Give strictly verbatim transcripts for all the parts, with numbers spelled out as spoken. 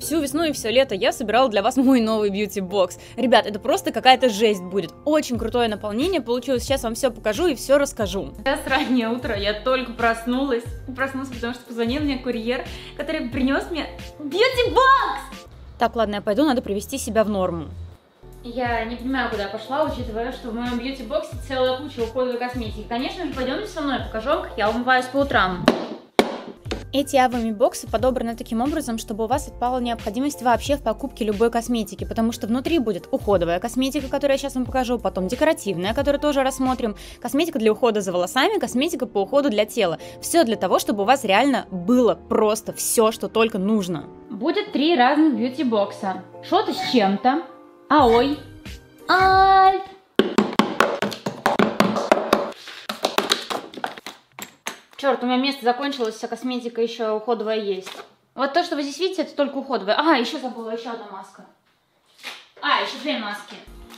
Всю весну и все лето я собирала для вас мой новый бьюти-бокс. Ребят, это просто какая-то жесть будет. Очень крутое наполнение получилось. Сейчас вам все покажу и все расскажу. Сейчас раннее утро, я только проснулась. Проснулась, потому что позвонил мне курьер, который принес мне бьюти-бокс. Так, ладно, я пойду, надо привести себя в норму. Я не понимаю, куда пошла, учитывая, что в моем бьюти-боксе целая куча уходовой косметики. Конечно же, пойдемте со мной, покажу вам, как я умываюсь по утрам. Эти Avami боксы подобраны таким образом, чтобы у вас отпала необходимость вообще в покупке любой косметики, потому что внутри будет уходовая косметика, которую я сейчас вам покажу, потом декоративная, которую тоже рассмотрим, косметика для ухода за волосами, косметика по уходу для тела. Все для того, чтобы у вас реально было просто все, что только нужно. Будет три разных бьюти-бокса. Что-то с чем-то. Аой. Альт. Черт, у меня место закончилось, вся косметика еще уходовая есть. Вот то, что вы здесь видите, это только уходовая. А, еще забыла, еще одна маска. А, еще две маски.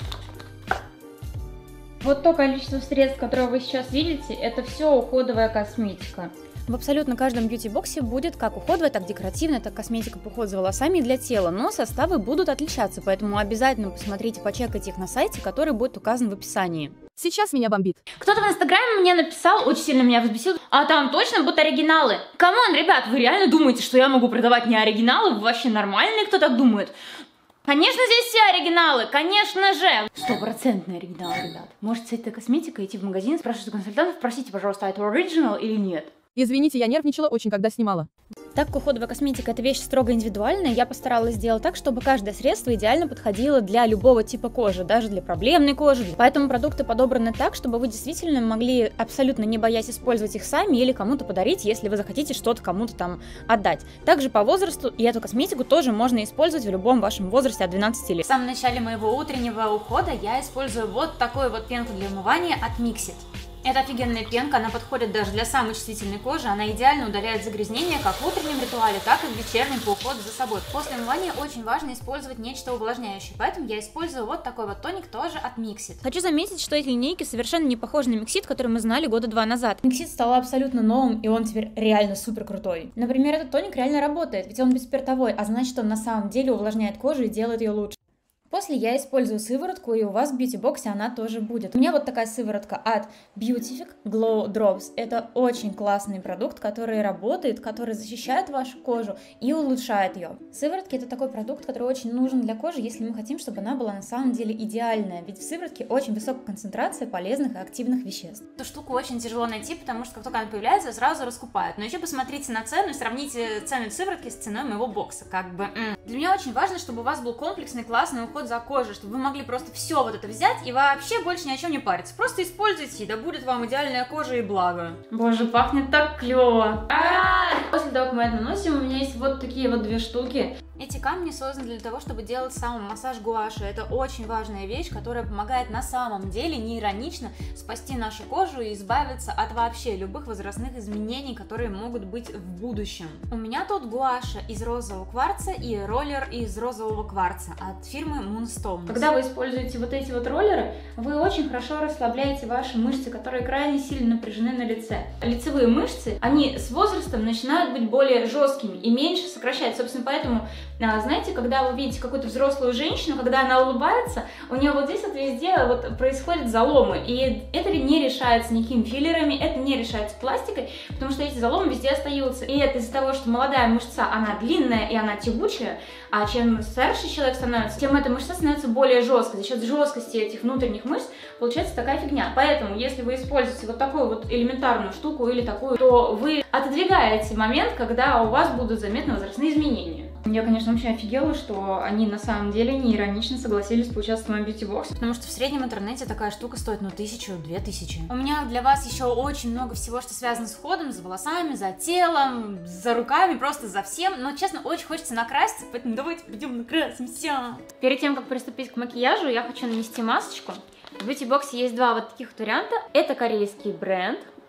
Вот то количество средств, которые вы сейчас видите, это все уходовая косметика. В абсолютно каждом бьюти-боксе будет как уходовая, так декоративная, так косметика по уходу за волосами и для тела, но составы будут отличаться, поэтому обязательно посмотрите, почекайте их на сайте, который будет указан в описании. Сейчас меня бомбит. Кто-то в инстаграме мне написал, очень сильно меня взбесил, а там точно будут оригиналы. Камон, ребят, вы реально думаете, что я могу продавать не оригиналы? Вы вообще нормальные, кто так думает? Конечно, здесь все оригиналы, конечно же. Стопроцентный оригинал, ребят. Можете с этой косметикой идти в магазин, спрашивать у консультантов, спросите, пожалуйста, это оригинал или нет. Извините, я нервничала очень, когда снимала. Так как уходовая косметика это вещь строго индивидуальная, я постаралась сделать так, чтобы каждое средство идеально подходило для любого типа кожи, даже для проблемной кожи. Поэтому продукты подобраны так, чтобы вы действительно могли, абсолютно не боясь, использовать их сами или кому-то подарить, если вы захотите что-то кому-то там отдать. Также по возрасту, и эту косметику тоже можно использовать в любом вашем возрасте от двенадцати лет. В самом начале моего утреннего ухода я использую вот такую вот пенку для умывания от Mixit. Это офигенная пенка, она подходит даже для самой чувствительной кожи, она идеально удаляет загрязнения как в утреннем ритуале, так и в вечернем по уходу за собой. После умывания очень важно использовать нечто увлажняющее, поэтому я использую вот такой вот тоник тоже от Mixit. Хочу заметить, что эти линейки совершенно не похожи на Mixit, который мы знали года два назад. Mixit стал абсолютно новым, и он теперь реально супер крутой. Например, этот тоник реально работает, ведь он бесспиртовой, а значит, он на самом деле увлажняет кожу и делает ее лучше. После я использую сыворотку, и у вас в бьюти-боксе она тоже будет. У меня вот такая сыворотка от Beautific Glow Drops. Это очень классный продукт, который работает, который защищает вашу кожу и улучшает ее. Сыворотки — это такой продукт, который очень нужен для кожи, если мы хотим, чтобы она была на самом деле идеальная. Ведь в сыворотке очень высокая концентрация полезных и активных веществ. Эту штуку очень тяжело найти, потому что как только она появляется, сразу раскупают. Но еще посмотрите на цену и сравните цену сыворотки с ценой моего бокса. Как бы. М. Для меня очень важно, чтобы у вас был комплексный, классный уход за кожей, чтобы вы могли просто все вот это взять и вообще больше ни о чем не париться. Просто используйте, и да будет вам идеальная кожа и благо. Боже, пахнет так клево. После того, как мы это наносим, у меня есть вот такие вот две штуки. Эти камни созданы для того, чтобы делать самомассаж гуаши. Это очень важная вещь, которая помогает на самом деле не иронично спасти нашу кожу и избавиться от вообще любых возрастных изменений, которые могут быть в будущем. У меня тут гуаша из розового кварца и роллер из розового кварца от фирмы Moonstone. Когда вы используете вот эти вот роллеры, вы очень хорошо расслабляете ваши мышцы, которые крайне сильно напряжены на лице. Лицевые мышцы, они с возрастом начинают быть более жесткими и меньше сокращать. Собственно, поэтому знаете, когда вы видите какую-то взрослую женщину, когда она улыбается, у нее вот здесь вот везде вот происходят заломы, и это не решается никакими филлерами, это не решается пластикой, потому что эти заломы везде остаются. И это из-за того, что молодая мышца, она длинная и она тягучая, а чем старше человек становится, тем эта мышца становится более жесткой. За счет жесткости этих внутренних мышц получается такая фигня. Поэтому, если вы используете вот такую вот элементарную штуку или такую, то вы отодвигаете момент, когда у вас будут заметны возрастные изменения. Я, конечно, вообще офигела, что они на самом деле не иронично согласились поучаствовать в моем бьюти-боксе. Потому что в среднем интернете такая штука стоит, ну, тысячу-две тысячи. У меня для вас еще очень много всего, что связано с уходом, за волосами, за телом, за руками, просто за всем. Но, честно, очень хочется накраситься, поэтому давайте пойдем накрасимся. Перед тем, как приступить к макияжу, я хочу нанести масочку. В бьюти-боксе есть два вот таких вот варианта. Это корейский бренд.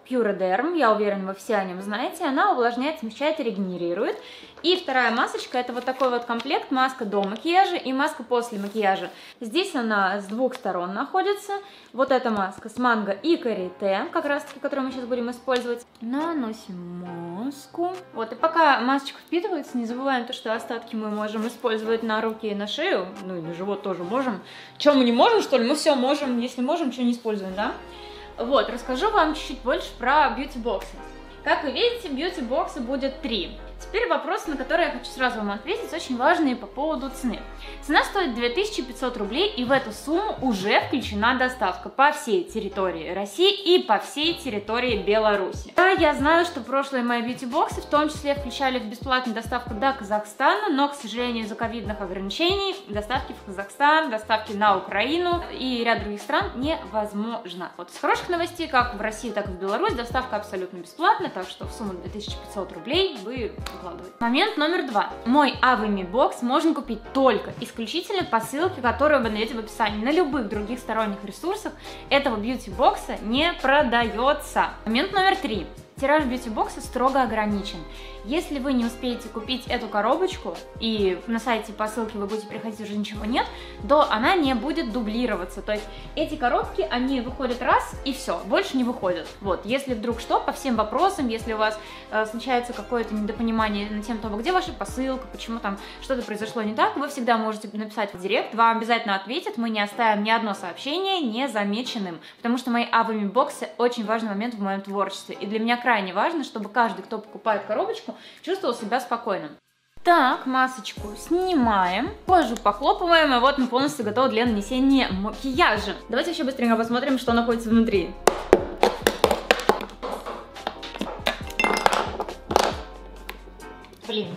Puraderm, я уверена, вы все о нем знаете. Она увлажняет, смягчает и регенерирует. И вторая масочка, это вот такой вот комплект, маска до макияжа и маска после макияжа. Здесь она с двух сторон находится. Вот эта маска с манго и карите, как раз таки, которую мы сейчас будем использовать. Наносим маску. Вот, и пока масочка впитывается, не забываем то, что остатки мы можем использовать на руки и на шею. Ну и на живот тоже можем. Что мы не можем, что ли? Мы все можем. Если можем, что не используем, да? Вот, расскажу вам чуть-чуть больше про бьюти-боксы. Как вы видите, бьюти-боксы будет три. Теперь вопросы, на которые я хочу сразу вам ответить, очень важные по поводу цены. Цена стоит две тысячи пятьсот рублей, и в эту сумму уже включена доставка по всей территории России и по всей территории Беларуси. Да, я знаю, что прошлые мои бьюти-боксы в том числе включали в бесплатную доставку до Казахстана, но, к сожалению, из-за ковидных ограничений доставки в Казахстан, доставки на Украину и ряд других стран невозможно. Вот из хороших новостей, как в России, так и в Беларуси, доставка абсолютно бесплатная, так что в сумму две тысячи пятьсот рублей вы укладываете. Момент номер два. Мой Avami бокс можно купить только исключительно по ссылке, которую вы найдете в описании. На любых других сторонних ресурсах этого бьюти-бокса не продается. Момент номер три. Тираж бьюти-бокса строго ограничен. Если вы не успеете купить эту коробочку, и на сайте по ссылке вы будете приходить, уже ничего нет, то она не будет дублироваться. То есть эти коробки, они выходят раз, и все, больше не выходят. Вот, если вдруг что, по всем вопросам, если у вас э, случается какое-то недопонимание на тему того, где ваша посылка, почему там что-то произошло не так, вы всегда можете написать в директ, вам обязательно ответят, мы не оставим ни одно сообщение незамеченным, потому что мои Avami боксы очень важный момент в моем творчестве, и для меня крайне важно, чтобы каждый, кто покупает коробочку, чувствовал себя спокойным. Так, масочку снимаем, кожу похлопываем, и вот мы полностью готовы для нанесения макияжа. Давайте еще быстренько посмотрим, что находится внутри. Блин.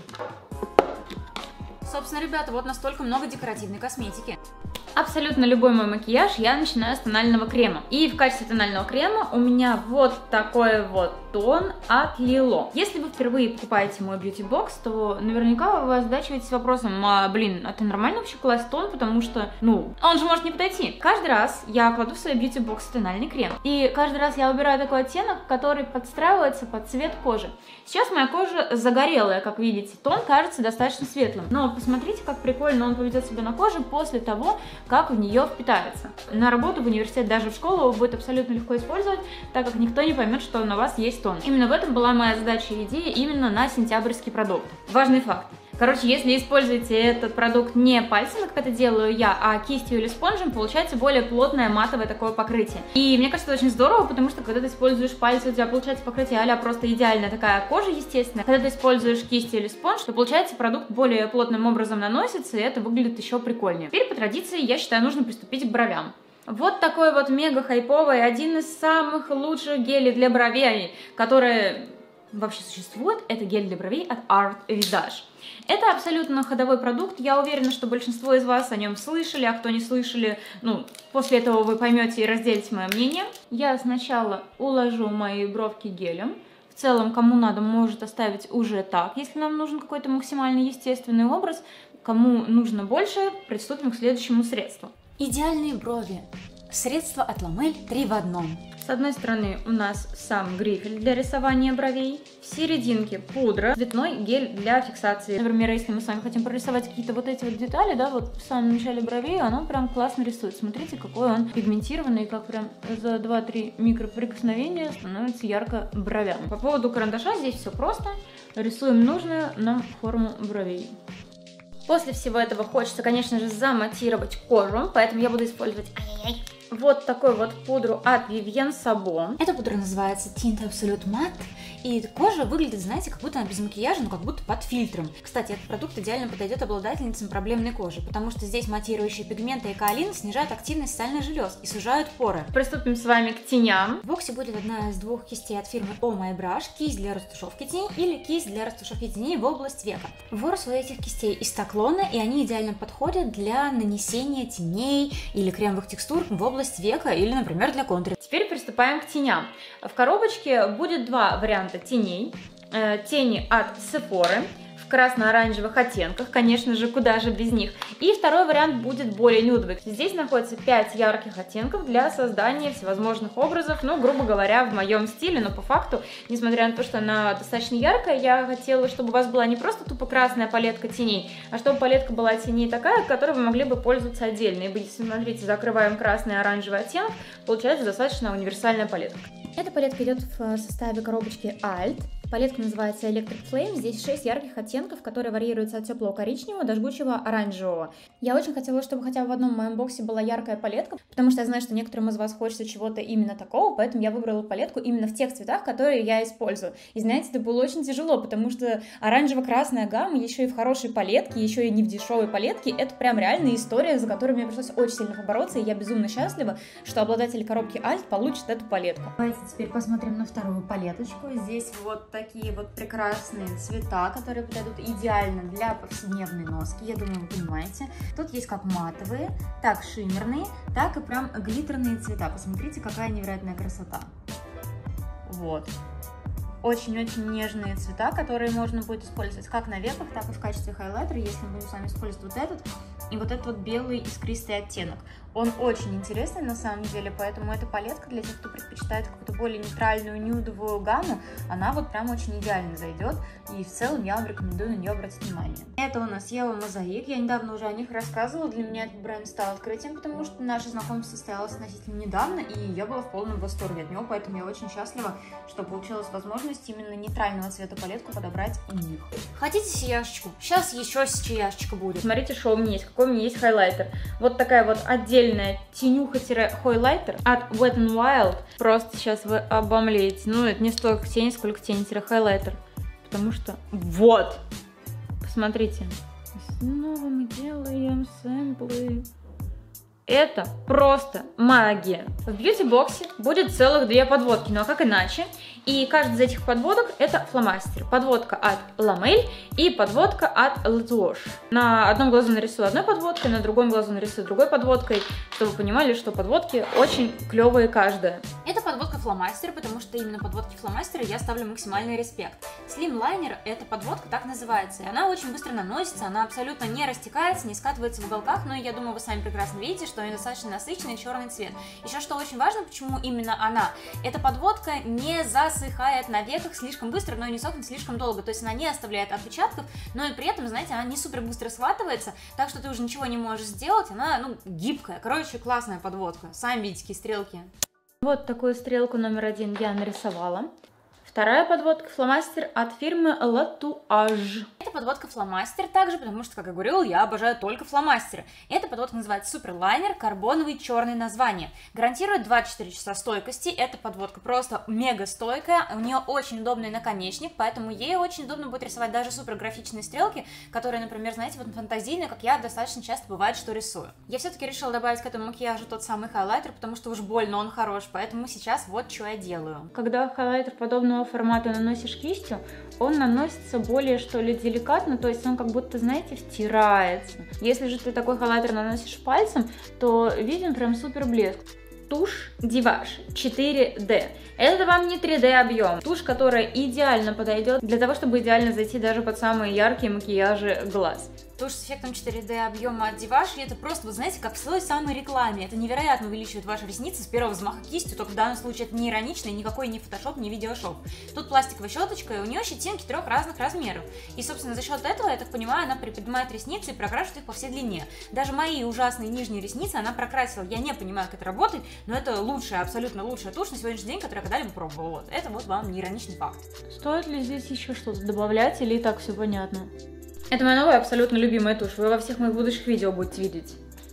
Собственно, ребята, вот настолько много декоративной косметики. Абсолютно любой мой макияж я начинаю с тонального крема. И в качестве тонального крема у меня вот такой вот тон от Lilo. Если вы впервые покупаете мой бьюти-бокс, то наверняка вы задачиваетесь вопросом, а, блин, а ты нормально вообще класть тон, потому что, ну, он же может не подойти. Каждый раз я кладу в свой бьюти-бокс тональный крем. И каждый раз я выбираю такой оттенок, который подстраивается под цвет кожи. Сейчас моя кожа загорелая, как видите, тон кажется достаточно светлым. Но посмотрите, как прикольно он поведет себя на коже после того, как в нее впитается. На работу, в университет, даже в школу его будет абсолютно легко использовать, так как никто не поймет, что на вас есть тон. Именно в этом была моя задача и идея именно на сентябрьский продукт. Важный факт. Короче, если используете этот продукт не пальцем, как это делаю я, а кистью или спонжем, получается более плотное матовое такое покрытие. И мне кажется, это очень здорово, потому что когда ты используешь пальцы, у тебя получается покрытие а-ля просто идеальная такая кожа, естественно. Когда ты используешь кистью или спонж, то получается продукт более плотным образом наносится, и это выглядит еще прикольнее. Теперь по традиции, я считаю, нужно приступить к бровям. Вот такой вот мега хайповый, один из самых лучших гелей для бровей, которые вообще существует, это гель для бровей от Art Visage. Это абсолютно ходовой продукт, я уверена, что большинство из вас о нем слышали, а кто не слышали, ну, после этого вы поймете и разделите мое мнение. Я сначала уложу мои бровки гелем. В целом, кому надо, может оставить уже так, если нам нужен какой-то максимально естественный образ. Кому нужно больше, приступим к следующему средству. Идеальные брови. Средство от Ламель три в одном. С одной стороны у нас сам грифель для рисования бровей, в серединке пудра, цветной гель для фиксации. Например, если мы с вами хотим прорисовать какие-то вот эти вот детали, да, вот в самом начале бровей, оно прям классно рисует. Смотрите, какой он пигментированный, как прям за два-три микроприкосновения становится ярко бровям. По поводу карандаша здесь все просто. Рисуем нужную нам форму бровей. После всего этого хочется, конечно же, заматировать кожу, поэтому я буду использовать вот такую вот пудру от Vivienne Sabo. Эта пудра называется Tint Absolute Matte, и кожа выглядит, знаете, как будто она без макияжа, но как будто под фильтром. Кстати, этот продукт идеально подойдет обладательницам проблемной кожи, потому что здесь матирующие пигменты и каолин снижают активность сальных желез и сужают поры. Приступим с вами к теням. В боксе будет одна из двух кистей от фирмы Oh My Brush, кисть для растушевки теней или кисть для растушевки теней в область века. Ворс у этих кистей из таклона, и они идеально подходят для нанесения теней или кремовых текстур в область века или, например, для контура. Теперь приступаем к теням. В коробочке будет два варианта теней. Тени от Sephora в в красно-оранжевых оттенках, конечно же, куда же без них. И второй вариант будет более нюдовый. Здесь находится пять ярких оттенков для создания всевозможных образов, ну, грубо говоря, в моем стиле, но по факту, несмотря на то, что она достаточно яркая, я хотела, чтобы у вас была не просто тупо красная палетка теней, а чтобы палетка была теней такая, которой вы могли бы пользоваться отдельно. И, смотрите, закрываем красный и оранжевый оттенок, получается достаточно универсальная палетка. Эта палетка идет в составе коробочки Alt. Палетка называется Electric Flame. Здесь шесть ярких оттенков, которые варьируются от теплого коричневого до жгучего оранжевого. Я очень хотела, чтобы хотя бы в одном моем боксе была яркая палетка, потому что я знаю, что некоторым из вас хочется чего-то именно такого, поэтому я выбрала палетку именно в тех цветах, которые я использую. И знаете, это было очень тяжело, потому что оранжево-красная гамма еще и в хорошей палетке, еще и не в дешевой палетке, это прям реальная история, за которую мне пришлось очень сильно побороться, и я безумно счастлива, что обладатель коробки Alt получит эту палетку. Давайте теперь посмотрим на вторую палеточку. Здесь вот такие вот прекрасные цвета, которые подойдут идеально для повседневной носки, я думаю, вы понимаете. Тут есть как матовые, так шиммерные, так и прям глиттерные цвета. Посмотрите, какая невероятная красота. Вот. Очень-очень нежные цвета, которые можно будет использовать как на веках, так и в качестве хайлайтера, если мы будем с вами использовать вот этот и вот этот вот белый искристый оттенок. Он очень интересный на самом деле, поэтому эта палетка для тех, кто предпочитает какую-то более нейтральную нюдовую гамму, она вот прям очень идеально зайдет, и в целом я вам рекомендую на нее обратить внимание. Это у нас Ева Мозаик, я недавно уже о них рассказывала, для меня этот бренд стал открытием, потому что наше знакомство состоялось относительно недавно, и я была в полном восторге от него, поэтому я очень счастлива, что получилась возможность именно нейтрального цвета палетку подобрать у них. Хотите сияшечку? Сейчас еще сияшечка будет. Смотрите, что у меня есть, какой у меня есть хайлайтер. Вот такая вот отдельная тенюха-хайлайтер от Wet n Wild. Просто сейчас вы обомлеете. Ну, это не столько тень, сколько тень-хайлайтер. Потому что вот, посмотрите. Снова мы делаем сэмплы. Это просто магия. В бьюти-боксе будет целых две подводки, ну а как иначе? И каждая из этих подводок это фломастер. Подводка от Ламель и подводка от Латуош. На одном глазу нарисую одной подводкой, на другом глазу нарисую другой подводкой, чтобы вы понимали, что подводки очень клевые каждая. Это подводка фломастер, потому что именно подводки фломастера я ставлю максимальный респект. Slim Liner эта подводка так называется, и она очень быстро наносится, она абсолютно не растекается, не скатывается в уголках, но я думаю, вы сами прекрасно видите, что она достаточно насыщенный черный цвет. Еще что очень важно, почему именно она. Эта подводка не засыхает на веках слишком быстро, но и не сохнет слишком долго, то есть она не оставляет отпечатков, но и при этом, знаете, она не супер быстро схватывается, так что ты уже ничего не можешь сделать, она, ну, гибкая. Короче, классная подводка. Сами видите, какие стрелки. Вот такую стрелку номер один я нарисовала. Вторая подводка фломастер от фирмы Латуаж. Это подводка фломастер также, потому что, как я говорила, я обожаю только фломастеры. Эта подводка называется Супер Лайнер, карбоновый, черный название. Гарантирует двадцать четыре часа стойкости. Эта подводка просто мега стойкая, у нее очень удобный наконечник, поэтому ей очень удобно будет рисовать даже супер графичные стрелки, которые, например, знаете, вот фантазийные, как я достаточно часто бывает, что рисую. Я все-таки решила добавить к этому макияжу тот самый хайлайтер, потому что уж больно он хорош, поэтому сейчас вот что я делаю. Когда хайлайтер подобного формата наносишь кистью, он наносится более, что ли, деликатно, то есть он как будто, знаете, втирается. Если же ты такой хайлайтер наносишь пальцем, то виден прям супер блеск. Тушь Диваш четыре дэ. Это вам не три дэ объем. Тушь, которая идеально подойдет для того, чтобы идеально зайти даже под самые яркие макияжи глаз. Тушь с эффектом четыре дэ объема от Диваш, и это просто, вы знаете, как в той самой рекламе. Это невероятно увеличивает ваши ресницы с первого взмаха кистью, только в данном случае это не иронично, и никакой не фотошоп, не видеошоп. Тут пластиковая щеточка, и у нее щетинки трех разных размеров. И, собственно, за счет этого, я так понимаю, она приподнимает ресницы и прокрашивает их по всей длине. Даже мои ужасные нижние ресницы она прокрасила. Я не понимаю, как это работает, но это лучшая, абсолютно лучшая тушь на сегодняшний день, которую я когда-либо пробовала. Вот. Это вот вам не ироничный факт. Стоит ли здесь еще что-то добавлять, или и так все понятно? Это моя новая абсолютно любимая тушь, вы во всех моих будущих видео будете видеть.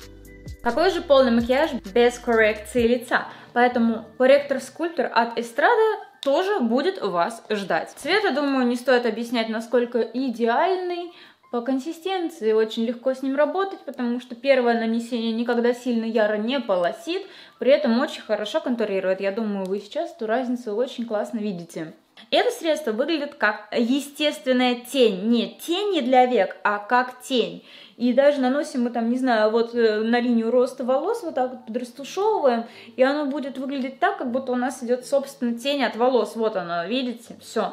Какой же полный макияж без коррекции лица? Поэтому корректор-скульптор от Эстрада тоже будет вас ждать. Цвет, я думаю, не стоит объяснять, насколько идеальный. По консистенции очень легко с ним работать, потому что первое нанесение никогда сильно яро не полосит, при этом очень хорошо контурирует. Я думаю, вы сейчас эту разницу очень классно видите. Это средство выглядит как естественная тень, не тень для век, а как тень. И даже наносим мы там, не знаю, вот на линию роста волос, вот так вот подрастушевываем, и оно будет выглядеть так, как будто у нас идет, собственно, тень от волос. Вот она, видите, все.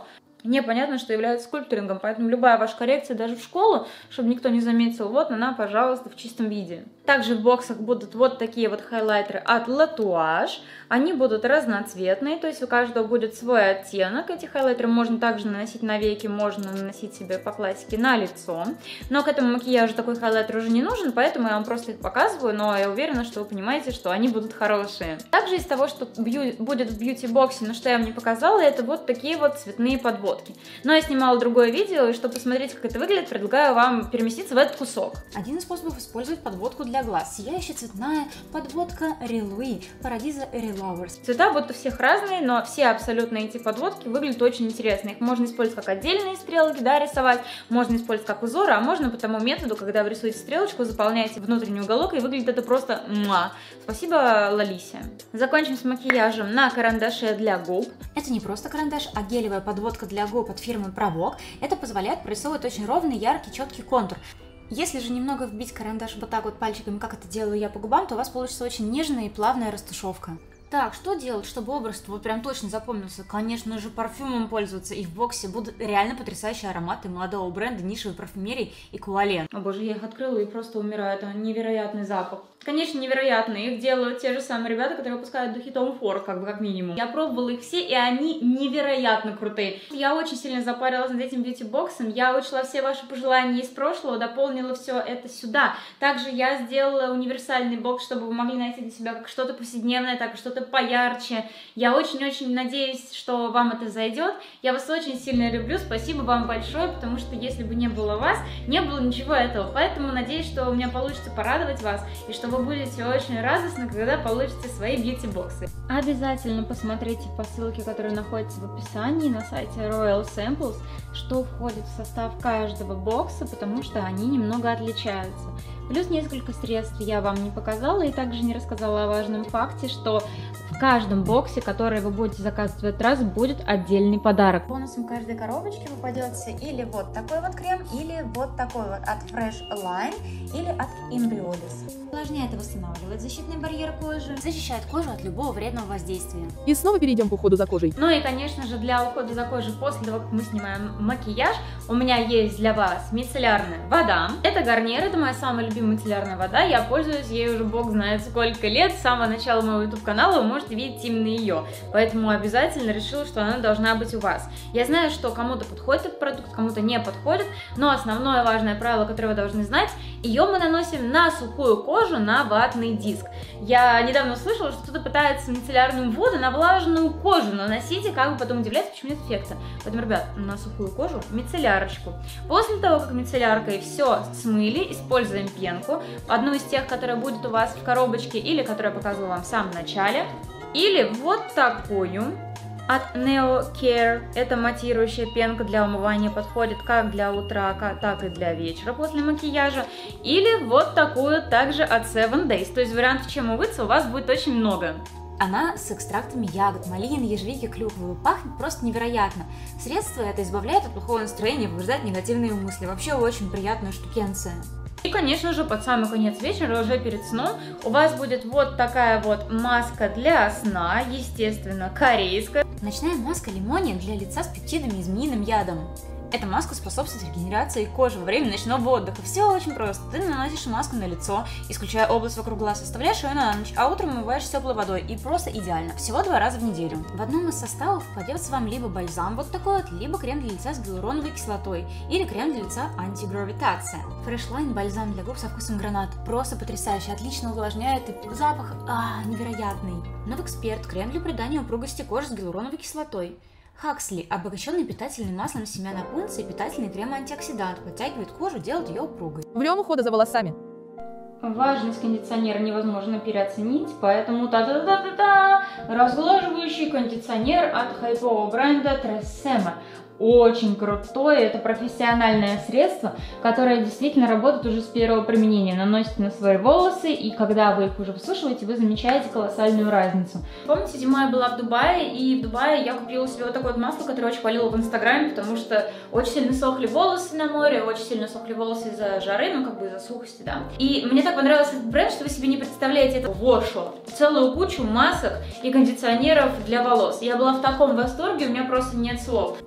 непонятно, что является скульптурингом, поэтому любая ваша коррекция даже в школу, чтобы никто не заметил, вот она, пожалуйста, в чистом виде. Также в боксах будут вот такие вот хайлайтеры от Latouage, они будут разноцветные, то есть у каждого будет свой оттенок, эти хайлайтеры можно также наносить на веки, можно наносить себе по классике на лицо, но к этому макияжу такой хайлайтер уже не нужен, поэтому я вам просто их показываю, но я уверена, что вы понимаете, что они будут хорошие. Также из того, что бью... будет в бьюти-боксе, но что я вам не показала, это вот такие вот цветные подводки. Но я снимала другое видео, и чтобы посмотреть, как это выглядит, предлагаю вам переместиться в этот кусок. Один из способов использовать подводку для глаз. Сияющая цветная подводка Relouis Paradisa Relovers. Цвета будут у всех разные, но все абсолютно эти подводки выглядят очень интересно. Их можно использовать как отдельные стрелки, да, рисовать, можно использовать как узоры, а можно по тому методу, когда вы рисуете стрелочку, заполняете внутренний уголок, и выглядит это просто муа. Спасибо, Лалисе. Закончим с макияжем на карандаше для губ. Это не просто карандаш, а гелевая подводка для губ от фирмы Provoke. Это позволяет прорисовывать очень ровный, яркий, четкий контур. Если же немного вбить карандаш вот так вот пальчиками, как это делаю я по губам, то у вас получится очень нежная и плавная растушевка. Так, что делать, чтобы образ вот прям точно запомнился? Конечно же, парфюмом пользоваться, и в боксе будут реально потрясающие ароматы молодого бренда нишевой парфюмерии Equalene. О боже, я их открыла и просто умираю, это невероятный запах. Конечно, невероятно, их делают те же самые ребята, которые выпускают духи Tom Ford, как бы как минимум. Я пробовала их все, и они невероятно крутые. Я очень сильно запарилась над этим бьюти-боксом, я учла все ваши пожелания из прошлого, дополнила все это сюда. Также я сделала универсальный бокс, чтобы вы могли найти для себя как что-то повседневное, так и что-то поярче. Я очень-очень надеюсь, что вам это зайдет. Я вас очень сильно люблю, спасибо вам большое, потому что если бы не было вас, не было ничего этого. Поэтому надеюсь, что у меня получится порадовать вас, и что вы будете очень радостны, когда получите свои бьюти-боксы. Обязательно посмотрите по ссылке, которая находится в описании на сайте Royal Samples, что входит в состав каждого бокса, потому что они немного отличаются. Плюс несколько средств я вам не показала и также не рассказала о важном факте, что в каждом боксе, который вы будете заказывать в этот раз, будет отдельный подарок. Бонусом каждой коробочки попадется или вот такой вот крем, или вот такой вот от Fresh Line, или от Embryollis. Увлажняет и восстанавливает защитный барьер кожи, защищает кожу от любого вредного воздействия. И снова перейдем к уходу за кожей. Ну и, конечно же, для ухода за кожей после того, как мы снимаем макияж, у меня есть для вас мицеллярная вода. Это Гарниер, это моя самая любимая мицеллярная вода. Я пользуюсь ей уже бог знает сколько лет. С самого начала моего YouTube-канала вы можете видеть именно ее. Поэтому обязательно решила, что она должна быть у вас. Я знаю, что кому-то подходит этот продукт, кому-то не подходит, но основное важное правило, которое вы должны знать, ее мы наносим на сухую кожу, на ватный диск. Я недавно услышала, что кто-то пытается мицеллярную воду на влажную кожу наносить, и как бы потом удивляется, почему нет эффекта. Поэтому, ребят, на сухую кожу мицеллярочку. После того, как мицелляркой все смыли, используем пенку. Одну из тех, которая будет у вас в коробочке, или которую я показывала вам в самом начале. Или вот такую от Neo Care. Это матирующая пенка для умывания, подходит как для утра, так и для вечера после макияжа. Или вот такую также от Seven Days. То есть вариантов, чем умыться, у вас будет очень много. Она с экстрактами ягод, малины, ежевики, клюквы. Пахнет просто невероятно. Средство это избавляет от плохого настроения, побуждает негативные мысли. Вообще очень приятная штукенция. И, конечно же, под самый конец вечера, уже перед сном, у вас будет вот такая вот маска для сна, естественно, корейская. Ночная маска лимония для лица с пептидами и змеиным ядом. Эта маска способствует регенерации кожи во время ночного отдыха. Все очень просто. Ты наносишь маску на лицо, исключая область вокруг глаз, оставляешь ее на ночь, а утром умываешь теплой водой. И просто идеально. Всего два раза в неделю. В одном из составов попадется вам либо бальзам вот такой вот, либо крем для лица с гиалуроновой кислотой, или крем для лица антигравитация. Fresh Line бальзам для губ со вкусом граната. Просто потрясающе, отлично увлажняет, и запах а, невероятный. Новэксперт крем для придания упругости кожи с гиалуроновой кислотой. Хаксли, обогащенный питательным маслом семян опунции и питательный крем-антиоксидант, подтягивает кожу, делает ее упругой. Врем ухода за волосами. Важность кондиционера невозможно переоценить, поэтому та-та-та-та-та, разглаживающий кондиционер от хайпового бренда Tresemme. Очень крутое, это профессиональное средство, которое действительно работает уже с первого применения. Наносите на свои волосы, и когда вы их уже высушиваете, вы замечаете колоссальную разницу. Помните, зимой я была в Дубае, и в Дубае я купила себе вот такое вот масло, которое очень хвалила в Инстаграме, потому что очень сильно сохли волосы на море, очень сильно сохли волосы из-за жары, ну как бы из-за сухости, да. И мне так понравился этот бренд, что вы себе не представляете, это Washo. Целую кучу масок и кондиционеров для волос. Я была в таком восторге, у меня просто нет слов. Эта маска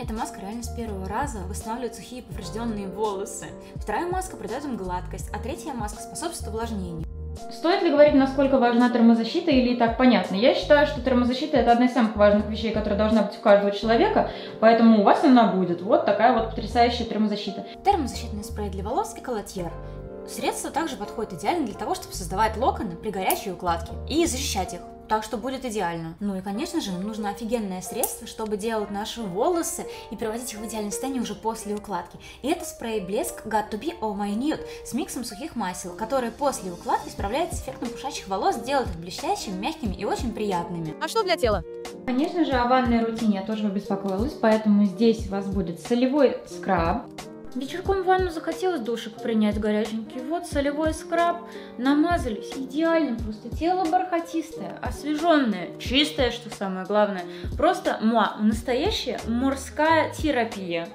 реально с первого раза восстанавливает сухие поврежденные волосы. Вторая маска придает им гладкость, а третья маска способствует увлажнению. Стоит ли говорить, насколько важна термозащита, или и так понятно? Я считаю, что термозащита — это одна из самых важных вещей, которая должна быть у каждого человека, поэтому у вас она будет. Вот такая вот потрясающая термозащита. Термозащитный спрей для волос Эколотьер. Средство также подходит идеально для того, чтобы создавать локоны при горячей укладке и защищать их. Так что будет идеально. Ну и, конечно же, нам нужно офигенное средство, чтобы делать наши волосы и приводить их в идеальное состояние уже после укладки. И это спрей Блеск Got to be Oh My Nude с миксом сухих масел, который после укладки справляется с эффектом пушащих волос, делает их блестящими, мягкими и очень приятными. А что для тела? Конечно же, о ванной рутине я тоже побеспокоилась, поэтому здесь у вас будет солевой скраб. Вечерком в ванну захотелось душик принять горяченький. Вот солевой скраб. Намазались. Идеально просто. Тело бархатистое, освеженное, чистое, что самое главное. Просто муа. Настоящая морская терапия.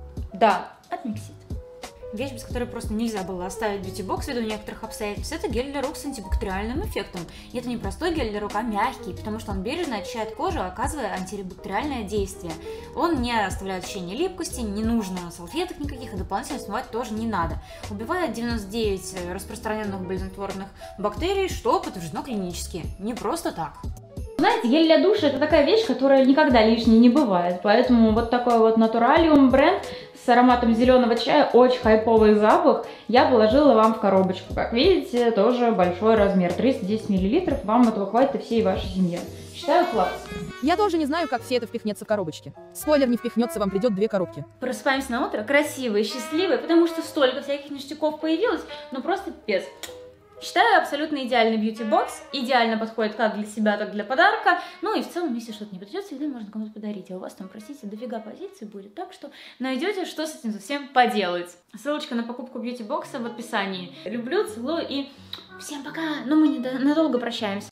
Да, от Миксит. Вещь, без которой просто нельзя было оставить бьюти-бокс ввиду некоторых обстоятельств, это гель для рук с антибактериальным эффектом. И это не простой гель для рук, а мягкий, потому что он бережно очищает кожу, оказывая антибактериальное действие. Он не оставляет ощущения липкости, не нужно салфеток никаких, и дополнительно смывать тоже не надо. Убивает девяносто девять распространенных болезнетворных бактерий, что подтверждено клинически. Не просто так. Знаете, гель для душа — это такая вещь, которая никогда лишней не бывает, поэтому вот такой вот Натуралиум бренд с ароматом зеленого чая, очень хайповый запах, я положила вам в коробочку. Как видите, тоже большой размер, триста десять миллилитров, вам этого хватит и всей вашей семье. Считаю, класс. Я тоже не знаю, как все это впихнется в коробочке. Спойлер, не впихнется, вам придет две коробки. Просыпаемся на утро красивые, счастливые, потому что столько всяких ништяков появилось, ну просто пипец. Считаю, абсолютно идеальный бьюти-бокс, идеально подходит как для себя, так и для подарка. Ну и в целом, если что-то не подойдет, всегда можно кому-то подарить. А у вас там, простите, дофига позиций будет, так что найдете, что с этим совсем поделать. Ссылочка на покупку бьюти-бокса в описании. Люблю, целую и всем пока. Но мы недолго прощаемся.